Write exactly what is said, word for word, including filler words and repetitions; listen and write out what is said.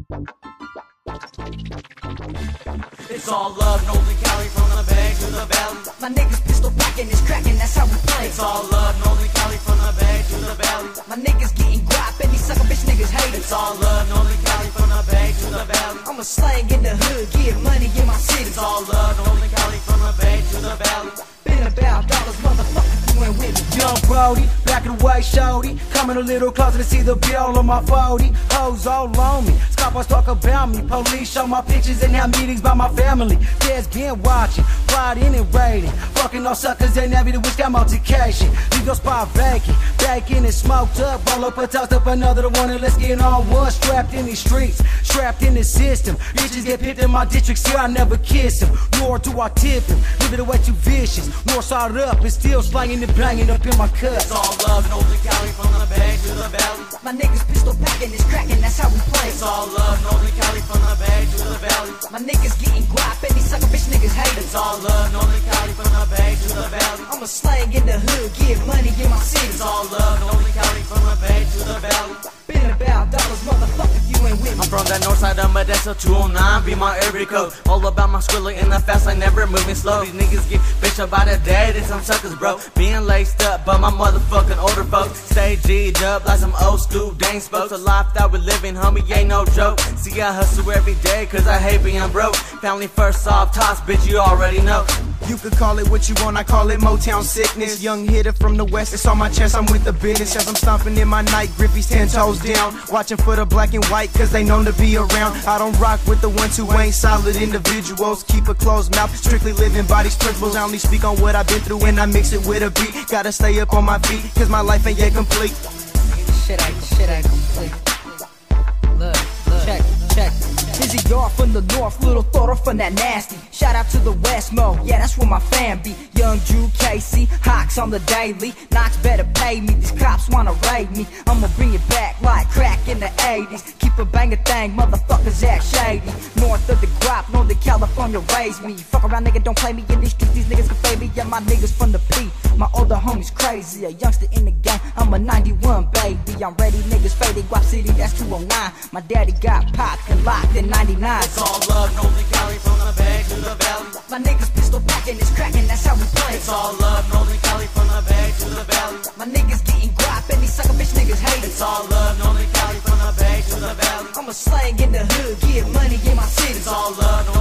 It's all love, Northern Cali, from the bay to the valley. My niggas pistol packing, it's cracking, that's how we play. It's all love, Northern Cali, from the bay to the valley. My niggas getting guap and these sucker bitch niggas hate it. It's all love, Northern Cali, from the bay to the valley. I'm a slang in the hood, get money in my city. It's all love, Northern Cali, from the bay to the valley. Been about dollars, motherfucker, you ain't with me. Young Brody, black and white shorty, coming a little closer to see the bill on my forty. Hoes all on me, scoffers talk about me. Police show my pictures and have meetings by my family. Dad's been watching, plotting and raiding, fucking all suckers and every wish got multiplication. Leave your spot vacant, backing and smoked up. Roll up a toast up another the one and let's get on one. Strapped in these streets, strapped in the system. Bitches get picked in my district, see I never kiss them, nor do I tip him. Leave it away too vicious, north side up and still slanging and banging up in my cuts. It's all love, Northern Cali, from the bay to the valley. My niggas pistol packing, it's cracking, that's how we play. It's all love, Northern Cali, from the bay to the valley. My niggas getting guap and these sucker bitch niggas hate it. It's all love, Northern Cali, from the bay to the valley. I'm a slang in the hood, get money in my city. It's all love, Northern Cali, from the bay to the valley. Been about dollars, motherfucker, you ain't with me. I'm from that north side of Modesto, two oh nine, be my area code. All about my skrilla in the fast lane, never moving slow. These niggas get bitch up by the day, they some suckers, bro. Being laced up by my motherfucking older folks. Stay G'd up like some old school dang spokes. A life that we living, homie, ain't no joke. See, I hustle every day, cause I hate being broke. Family first, soft toss, bitch, you already know. You could call it what you want, I call it Motown sickness. Young hitter from the west, it's on my chest, I'm with the business. As I'm stomping in my night, Griffey's ten toes down. Watching for the black and white, cause they known to be around. I don't rock with the ones who ain't solid individuals. Keep a closed mouth, strictly living by these principles. I only speak on what I've been through and I mix it with a beat. Gotta stay up on my feet, cause my life ain't yet complete. Shit ain't, shit ain't complete. Look, look, check, check. Izzy Yard from the north, little Thorter from that nasty. Shout out to the West Mo, yeah, that's where my fam be. Young Drew Casey, Hawks on the daily. Knox better pay me, these cops wanna raid me. I'ma bring it back like crack in the eighties. Keep a bangin' thing, motherfuckers act shady. North of the guap, Northern California raised me. Fuck around, nigga, don't play me in these streets, these niggas can fade me. Yeah, my niggas from the P, my older homies crazy. A youngster in the game, I'm a ninety-one baby. I'm ready, niggas faded, Guap City, that's two oh nine. My daddy got popped and locked in ninety-nine. It's all love, Northern Cali, from the bay to the valley. My niggas pistol packing, it's cracking, that's how we play. It's all love, Northern Cali, from the bay to the valley. My niggas getting guap and these sucker bitch niggas hate it. It's all love, Northern Cali, from the bay to the valley. I'm a slang in the hood, get money in my city. It's all love, Northern